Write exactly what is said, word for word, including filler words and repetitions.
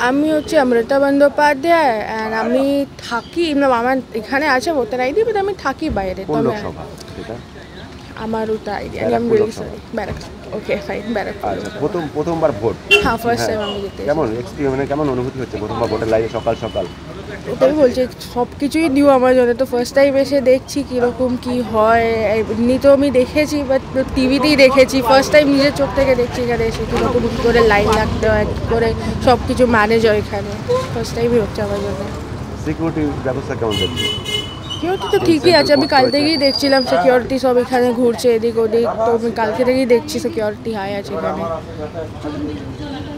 আমি হচ্ছে অমৃতা বন্দ্যোপাধ্যায় অ্যান্ড আমি থাকি আমার এখানে আছে ভোটার আইডি বাট আমি থাকি বাইরে তো আমার ওটা আইডিয়া আমি really sorry Barack okay fine Barack প্রথম প্রথমবার ভোট হ্যাঁ ফার্স্ট টাইম আমি দিতে কেমন এক্সপেরিয়েন্স মানে কেমন অনুভূতি হচ্ছে প্রথমবার ভোটের লাইনে সকাল সকাল ওটাই বলছি সব কিছুই নিউ আমার জন্য তো ফার্স্ট টাইম এসে দেখছি কীরকম কী হয় এমনি তো আমি দেখেছি বাট টিভিতেই দেখেছি ফার্স্ট টাইম নিজের চোখ থেকে দেখছি এখানে এসে কীরকম কী করে লাইন লাগতে হয় কী করে সব কিছু ম্যানেজ হয় এখানে ফার্স্ট টাইমই হচ্ছে আমার জন্য সিকিউরিটি ব্যবস্থা কেমন দেখছি সিকিউরিটি তো ঠিকই আছে আমি কাল থেকেই দেখছিলাম সিকিউরিটি সব এখানে ঘুরছে এদিক ওদিক তো আমি কালকে থেকেই দেখছি সিকিউরিটি হাই আছে এখানে